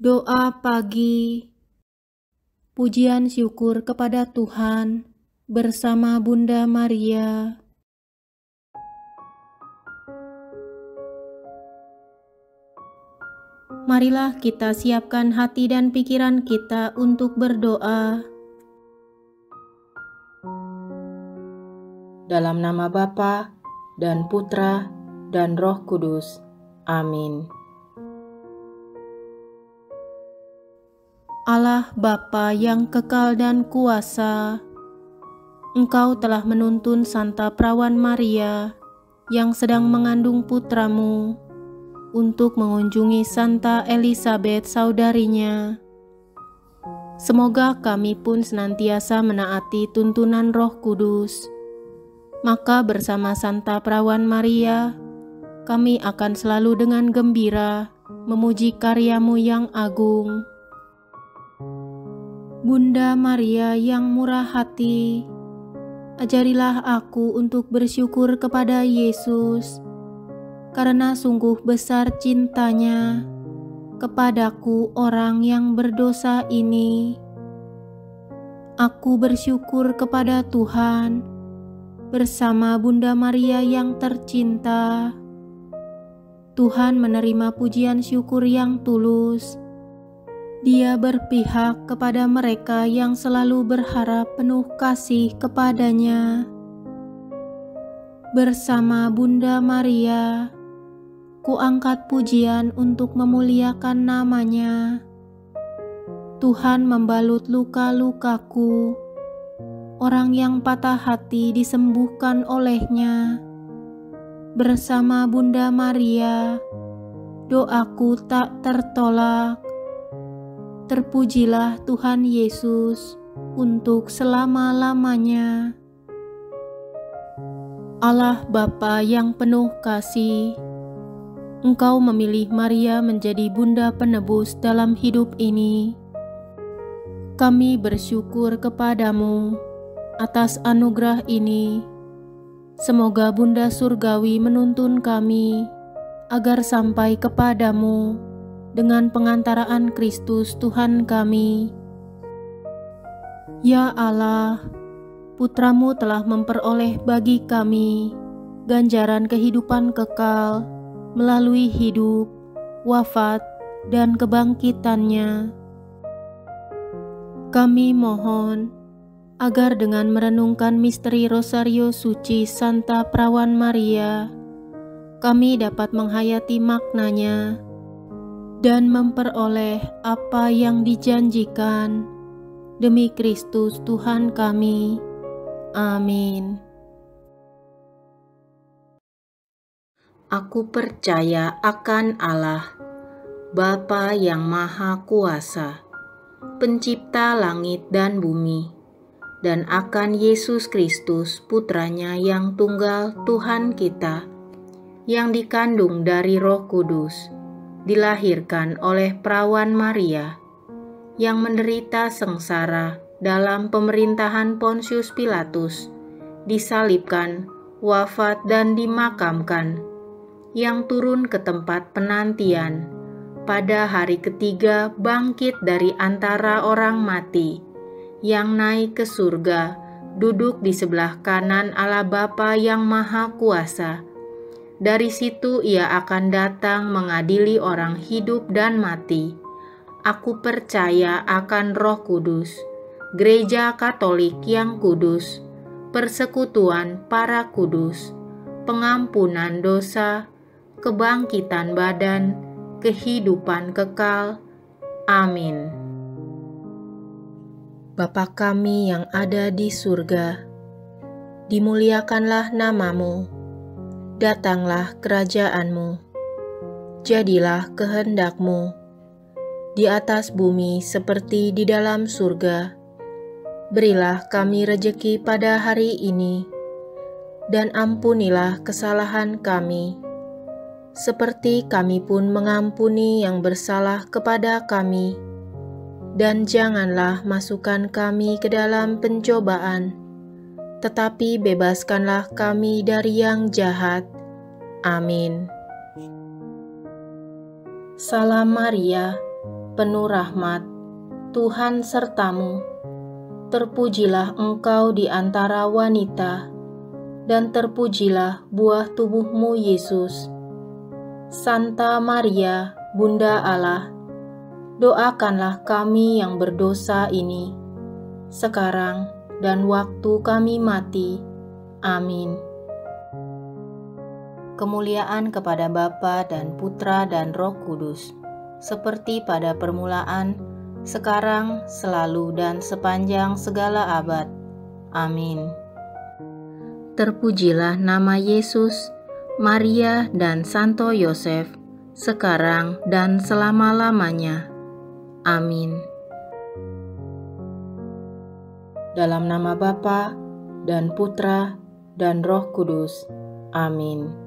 Doa pagi. Pujian syukur kepada Tuhan bersama Bunda Maria. Marilah kita siapkan hati dan pikiran kita untuk berdoa. Dalam nama Bapa dan Putra dan Roh Kudus. Amin. Allah Bapa yang kekal dan kuasa, Engkau telah menuntun Santa Perawan Maria yang sedang mengandung putramu untuk mengunjungi Santa Elizabeth saudarinya. Semoga kami pun senantiasa menaati tuntunan Roh Kudus. Maka bersama Santa Perawan Maria, kami akan selalu dengan gembira memuji karya-Mu yang agung. Bunda Maria yang murah hati, ajarilah aku untuk bersyukur kepada Yesus, karena sungguh besar cintanya kepadaku orang yang berdosa ini. Aku bersyukur kepada Tuhan bersama Bunda Maria yang tercinta. Tuhan menerima pujian syukur yang tulus. Dia berpihak kepada mereka yang selalu berharap penuh kasih kepadanya. Bersama Bunda Maria, kuangkat pujian untuk memuliakan namanya. Tuhan membalut luka-lukaku. Orang yang patah hati disembuhkan olehnya. Bersama Bunda Maria, doaku tak tertolak. Terpujilah Tuhan Yesus untuk selama-lamanya. Allah Bapa yang penuh kasih, Engkau memilih Maria menjadi Bunda Penebus dalam hidup ini. Kami bersyukur kepadamu atas anugerah ini. Semoga Bunda Surgawi menuntun kami agar sampai kepadamu dengan pengantaraan Kristus Tuhan kami. Ya Allah, Putramu telah memperoleh bagi kami ganjaran kehidupan kekal melalui hidup, wafat, dan kebangkitannya. Kami mohon agar dengan merenungkan misteri Rosario Suci Santa Perawan Maria, kami dapat menghayati maknanya dan memperoleh apa yang dijanjikan demi Kristus Tuhan kami. Amin. Aku percaya akan Allah, Bapa yang Maha Kuasa, Pencipta langit dan bumi, dan akan Yesus Kristus, Putranya yang tunggal Tuhan kita, yang dikandung dari Roh Kudus, dilahirkan oleh Perawan Maria, yang menderita sengsara dalam pemerintahan Pontius Pilatus, disalibkan, wafat dan dimakamkan, yang turun ke tempat penantian, pada hari ketiga bangkit dari antara orang mati, yang naik ke surga, duduk di sebelah kanan Allah Bapa yang Maha Kuasa. Dari situ ia akan datang mengadili orang hidup dan mati. Aku percaya akan Roh Kudus, Gereja Katolik yang kudus, persekutuan para kudus, pengampunan dosa, kebangkitan badan, kehidupan kekal. Amin. Bapa kami yang ada di surga, dimuliakanlah nama-Mu. Datanglah kerajaan-Mu, jadilah kehendak-Mu, di atas bumi seperti di dalam surga. Berilah kami rejeki pada hari ini, dan ampunilah kesalahan kami, seperti kami pun mengampuni yang bersalah kepada kami. Dan janganlah masukkan kami ke dalam pencobaan, tetapi bebaskanlah kami dari yang jahat. Amin. Salam Maria, penuh rahmat, Tuhan sertamu. Terpujilah engkau di antara wanita, dan terpujilah buah tubuhmu, Yesus. Santa Maria, Bunda Allah, doakanlah kami yang berdosa ini, sekarang dan waktu kami mati. Amin. Kemuliaan kepada Bapa dan Putra dan Roh Kudus, seperti pada permulaan, sekarang, selalu, dan sepanjang segala abad. Amin. Terpujilah nama Yesus, Maria, dan Santo Yosef, sekarang dan selama-lamanya. Amin. Dalam nama Bapa dan Putra dan Roh Kudus. Amin.